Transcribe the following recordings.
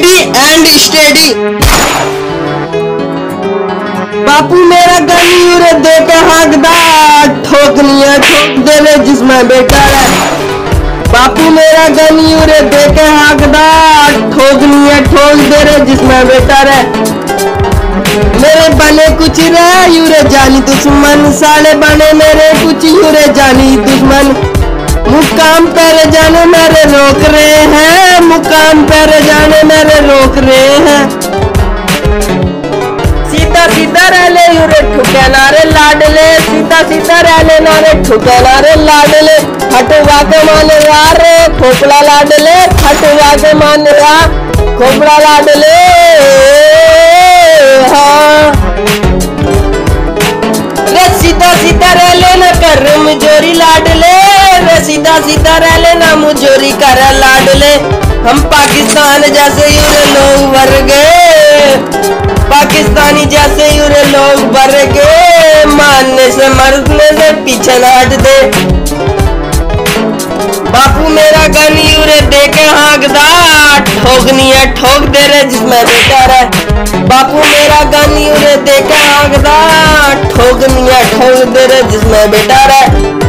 Ready and steady. बापू मेरा gun यूरे दे के हाकदा, ठोकनिया ठोक दे रे जिसमें बेटा है। बापू मेरा गन यूरे दे के हाकदा, ठोकनिया ठोक दे रे जिसमें बेटा है। मेरे बने कुछ रे यूरे जानी दुश्मन, साले बने मेरे कुछ यूरे जानी दुश्मन। मुकाम पर जाने मेरे रोक रहे हैं, मुकाम पर जाने मेरे रोक रहे हैं। सीधा सीधा रहले यूरे ठुके नारे लाडले, सीधा सीधा रहले नारे ठुके नारे लाडले। हटवा के माने यार खोपड़ा लाडले, हटवा के माने यार खोपड़ा लाडले। हाँ रे सीधा सीधा रहले न कर मुजोरी लाडले, रे सीधा सीधा रहले ना मुजोरी कर लाडले। हम पाकिस्तान जैसे यूरे लोग भर गए, पाकिस्तानी जैसे यूरे लोग भर गए। मानने से मरने से पीछे न हट दे। बापू मेरा गन यूरे दे के हाकदा, ठोकनी है ठोक दे रे जिसमें बेटा है। बापू मेरा गन यूरे दे के हाकदा, ठोकनी है ठोक दे रे जिसमें बेटा है।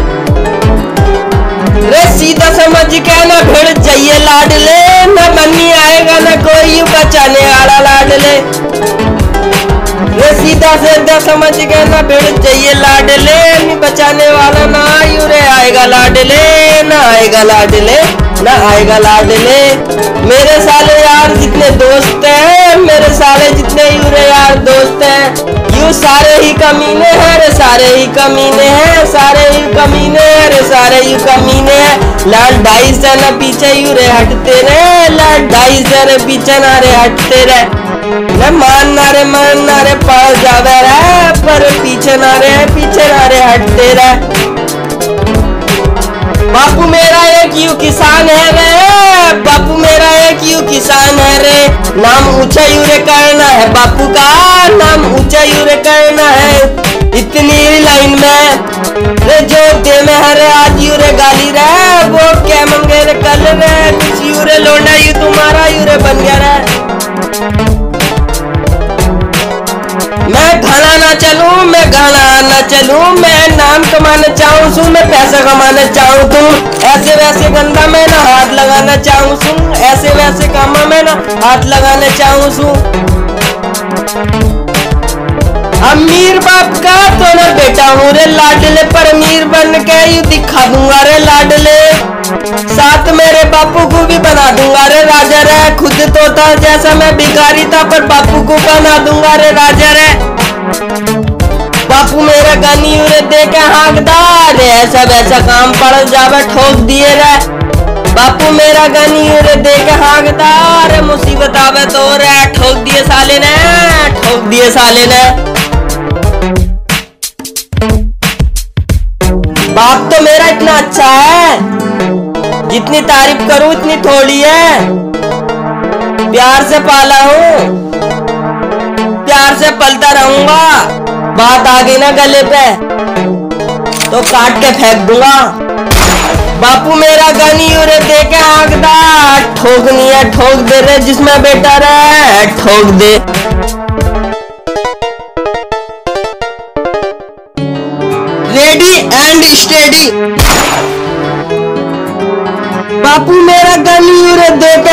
रे सीधा समझ के ना भिड़ जाइए लाडले, न बन्नी आएगा न कोई बचाने वाला लाडले। रे सीधा समझ के ना भिड़ जाइए लाडले, नहीं बचाने वाला ना यूरे आएगा लाडले, ना आएगा लाडले, ना आएगा लाडले। मेरे साले यार जितने दोस्त हैं, मेरे साले जितने यूरे यार दोस्त हैं, यू सारे ही कमीने हैं रे, सारे ही कमीने हैं, सारे ही कमीने हैं रे, सारे ही कमीने हैं। लाल ढाई से न पीछे यूरे हटते रहे, लाल ढाई से रे पीछे ना रे हटते रहे। मानना रे पास जावे रे, पर पीछे ना रे हटते रहे। बापू मेरा एक यू किसान है रे, बापू मेरा एक यू किसान है रे। नाम ऊंचा यूरे करना है बापू का, नाम ऊंचा यूरे करना है। इतनी लाइन में रे जो दे में हरे आज यूरे गाली रे, वो क्या मंगे रे कल रे। कुछ यूरे लोंडा यू तुम्हारा यूरे बन गया रे। मैं घना ना चलूं, मैं घना ना चलूं, मैं नाम कमाना चाहूँ सू, मैं पैसा कमाना चाहूँ तू। ऐसे वैसे गंदा मैं ना हाथ लगाना चाहूँ सू, ऐसे वैसे कामा मैं ना हाथ लगाना चाहूँ सू। अमीर बाप का तो ना बेटा हूँ रे लाडले, पर अमीर बन के यू दिखा दूंगा रे लाडले। साथ मेरे बापू को भी बना दूंगा रे राजा रे। खुद तो था जैसा मैं भिखारी था, पर बापू को बना दूंगा रे राजा रे। बापू मेरा गन यूरे दे के हाकदा रे, ऐसा वैसा काम पड़ जावे ठोक दिए रे। बापू मेरा गन यूरे दे के हाकदा रे, मुसीबत आवे तो रे ठोक दिए साले ने, ठोक दिए साले ने। बाप तो मेरा इतना अच्छा है, जितनी तारीफ करूं इतनी थोड़ी है। प्यार से पाला हूं, प्यार से पलता रहूंगा। बात आ गई ना गले पे तो काट के फेंक दूंगा। बापू मेरा गन यूरे दे के हाकदा, ठोकनी है ठोक दे रे जिसमें बेटा रे, ठोक दे। Ready and steady. बापू मेरा गन यूरे दे के